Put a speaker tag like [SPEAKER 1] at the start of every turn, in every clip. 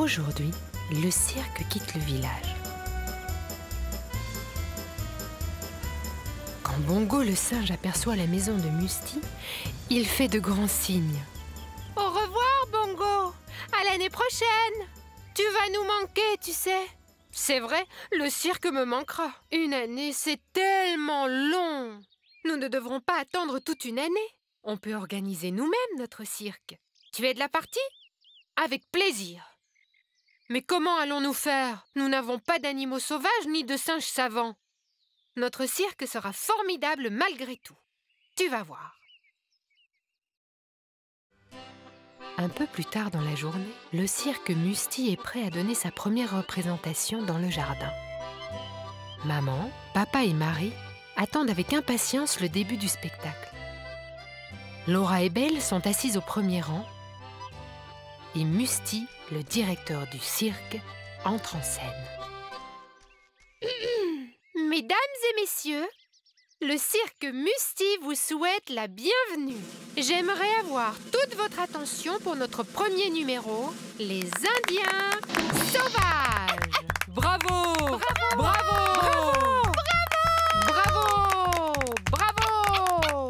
[SPEAKER 1] Aujourd'hui, le cirque quitte le village. Quand Bongo le singe aperçoit la maison de Musty, il fait de grands signes. Au revoir, Bongo! À l'année prochaine! Tu vas nous manquer, tu sais. C'est vrai, le cirque me manquera. Une année, c'est tellement long. Nous ne devrons pas attendre toute une année. On peut organiser nous-mêmes notre cirque. Tu es de la partie? Avec plaisir. Mais comment allons-nous faire? Nous n'avons pas d'animaux sauvages ni de singes savants. Notre cirque sera formidable malgré tout. Tu vas voir. Un peu plus tard dans la journée, le cirque Musty est prêt à donner sa première représentation dans le jardin. Maman, papa et Marie attendent avec impatience le début du spectacle. Laura et Belle sont assises au premier rang et Musty, le directeur du cirque, entre en scène. Mesdames et messieurs, le cirque Musty vous souhaite la bienvenue. J'aimerais avoir toute votre attention pour notre premier numéro, les Indiens sauvages. Bravo! Bravo! Bravo! Bravo! Bravo!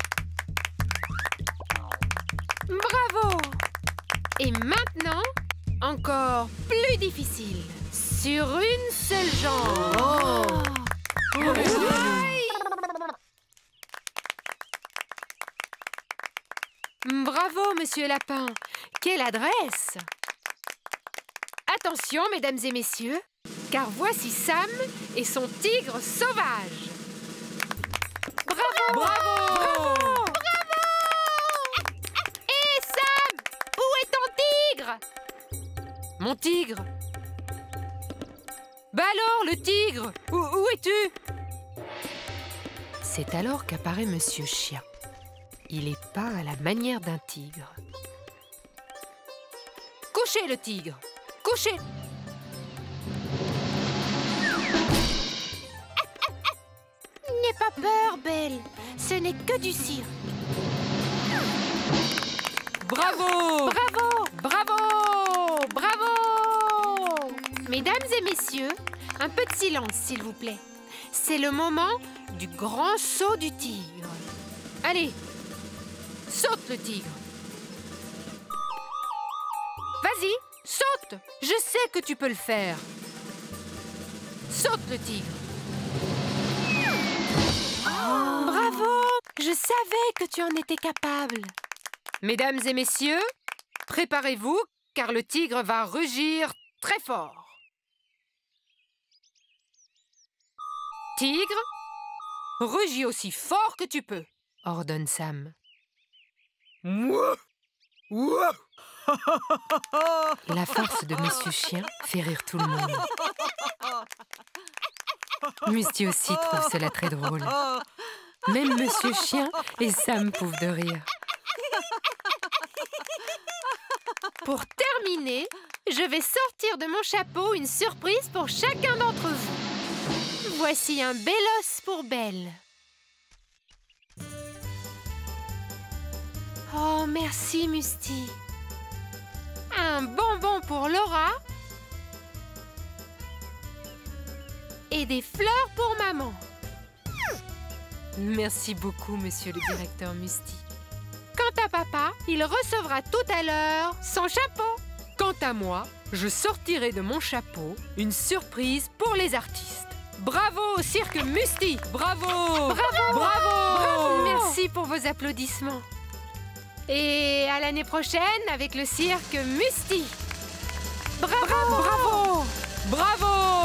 [SPEAKER 1] Bravo! Et maintenant, encore plus difficile, sur une seule jambe. Bravo, monsieur Lapin. Quelle adresse! Attention, mesdames et messieurs, car voici Sam et son tigre sauvage. Bravo! Bravo! Bravo! Bravo! Hé, Sam! Où est ton tigre? Mon tigre? Bah alors, le tigre? Où es-tu? C'est alors qu'apparaît Monsieur Chien. Il est peint à la manière d'un tigre. Couchez le tigre! Couchez! N'aie pas peur, Belle. Ce n'est que du cirque. Bravo! Bravo! Bravo! Bravo! Mesdames et messieurs, un peu de silence, s'il vous plaît. C'est le moment du grand saut du tigre. Allez, saute le tigre. Vas-y, saute. Je sais que tu peux le faire. Saute le tigre. Oh. Bravo! Je savais que tu en étais capable. Mesdames et messieurs, préparez-vous, car le tigre va rugir très fort. Tigre, rugis aussi fort que tu peux, ordonne Sam.
[SPEAKER 2] Mouah! Ouah!
[SPEAKER 1] La farce de Monsieur Chien fait rire tout le monde. Musty aussi trouve cela très drôle. Même Monsieur Chien et Sam pouffent de rire. Pour terminer, je vais sortir de mon chapeau une surprise pour chacun d'entre vous. Voici un bel os pour Belle. Oh, merci, Musty. Un bonbon pour Laura. Et des fleurs pour maman. Merci beaucoup, monsieur le directeur Musty. Quant à papa, il recevra tout à l'heure son chapeau. Quant à moi, je sortirai de mon chapeau une surprise pour les artistes. Bravo au cirque Musty! Bravo! Bravo! Bravo! Bravo! Merci pour vos applaudissements. Et à l'année prochaine avec le cirque Musty. Bravo! Bravo! Bravo!